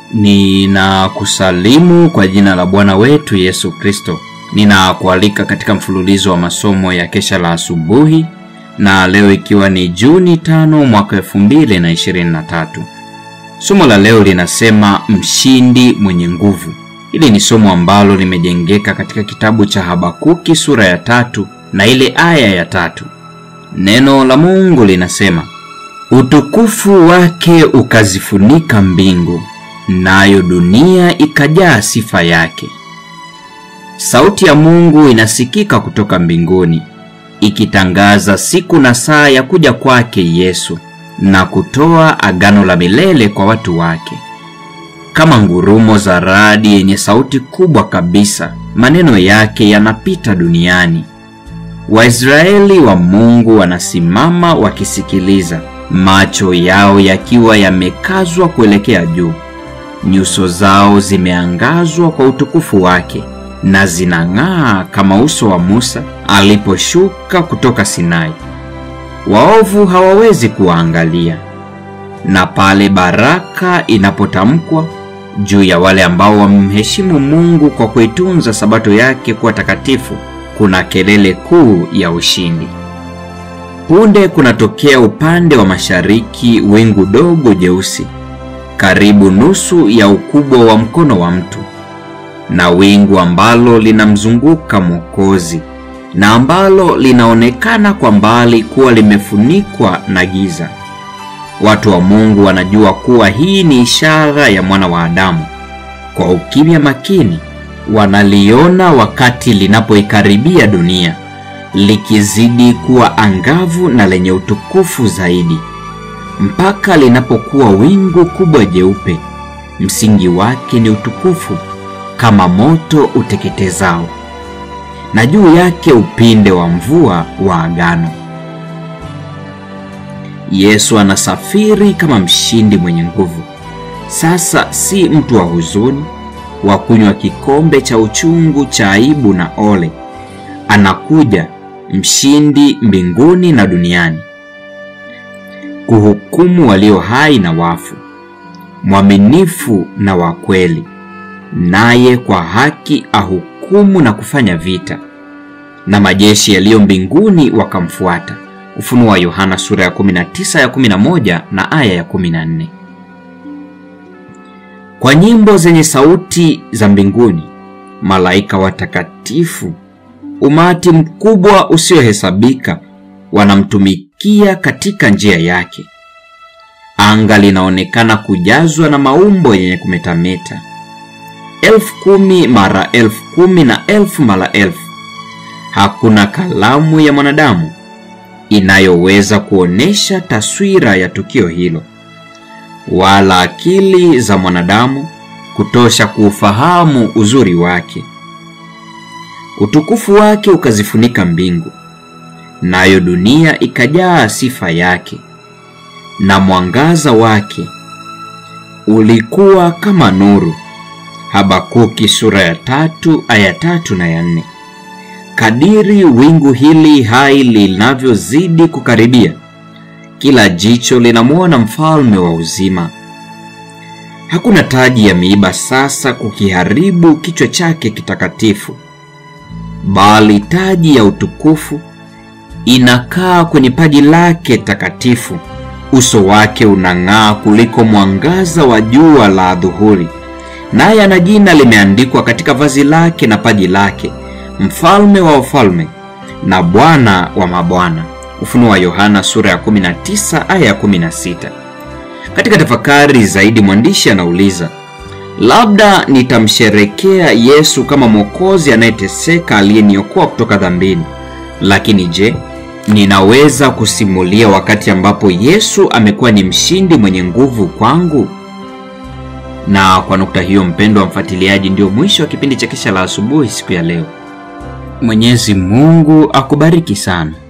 Ninakusalimu kwa jina la Bwana wetu Yesu Kristo. Ninakualika katika mfululizo wa masomo ya kesha la asubuhi, na leo ikiwa ni Juni 5 mwaka 2023. Somo la leo linasema mshindi mwenye nguvu. Hili ni somo ambalo limejengeka katika kitabu cha Habakuki sura ya 3 na ile aya ya 3. Neno la Mungu linasema, utukufu wake ukazifunika mbingu, nayo dunia ikajaa sifa yake. Sauti ya Mungu inasikika kutoka mbinguni, ikitangaza siku na saa ya kuja kwake Yesu na kutoa agano la milele kwa watu wake. Kama ngurumo za radi yenye sauti kubwa kabisa, maneno yake yanapita duniani. Waisraeli wa Mungu wanasimama wakisikiliza, macho yao yakiwa yamekazwa kuelekea juu. Nyuso zao zimeangazwa kwa utukufu wake na zinang'aa kama uso wa Musa aliposhuka kutoka Sinai. Waovu hawawezi kuangalia, na pale baraka inapotamkwa juu ya wale ambao wamheshimu Mungu kwa kuitunza sabato yake kuwa takatifu, kuna kelele kuu ya ushindi. Punde kunatokea upande wa mashariki wingu dogo jeusi, karibu nusu ya ukubwa wa mkono wa mtu, na wingu ambalo linamzunguka Mwokozi na ambalo linaonekana kwa mbali kuwa limefunikwa na giza. Watu wa Mungu wanajua kuwa hii ni ishara ya mwana wa Adamu. Kwa ukimya makini wanaliona wakati linapoikaribia dunia, likizidi kuwa angavu na lenye utukufu zaidi, mpaka linapokuwa wingu kubwa jeupe. Msingi wake ni utukufu kama moto uteketezao, na juu yake upinde wa mvua wa agano. Yesu anasafiri kama mshindi mwenye nguvu. Sasa si mtu wa huzuni, wa kunywa kikombe cha uchungu cha aibu na ole. Anakuja mshindi mbinguni na duniani, kuhukumu walio hai na wafu, mwaminifu na wa kweli, naye kwa haki ahukumu na kufanya vita. Na majeshi yaliyo mbinguni wakamfuata. Ufunuo wa Yohana sura ya 19 ya 11 na aya ya 14. Kwa nyimbo zenye sauti za mbinguni, malaika watakatifu, umati mkubwa usiohesabika wanamtumikia katika njia yake. Anga linaonekana kujazwa na maumbo yenye kumetameta, 10,000 mara 10,000 na 1000 mara 1000. Hakuna kalamu ya mwanadamu inayoweza kuonesha taswira ya tukio hilo, wala akili za mwanadamu kutosha kuufahamu uzuri wake. Utukufu wake ukazifunika mbingu, nayo dunia ikajaa sifa yake, na mwangaza wake ulikuwa kama nuru. Habakuki sura ya 3 aya 3 na ya 4. Kadiri wingu hili hai linavyozidi kukaribia, kila jicho linamwona mfalme wa uzima. Hakuna taji ya miiba sasa kukiharibu kichwa chake kitakatifu, bali taji ya utukufu inakaa kwenye paji lake takatifu. Uso wake unang'aa kuliko mwangaza wa jua la adhuhuri, naye ana jina limeandikwa katika vazi lake na paji lake, mfalme wa wafalme na Bwana wa mabwana. Ufunuo wa Yohana sura ya 19 aya ya 16. Katika tafakari zaidi, mwandishi anauliza, labda nitamsherekea Yesu kama Mwokozi anayeteseka, aliyeniokoa kutoka dhambini. Lakini je, ninaweza kusimulia wakati ambapo Yesu amekuwa ni mshindi mwenye nguvu kwangu? Na kwa nukta hiyo, mpendwa mfuatiliaji, ndio mwisho wa kipindi cha kesha la asubuhi siku ya leo. Mwenyezi Mungu akubariki sana.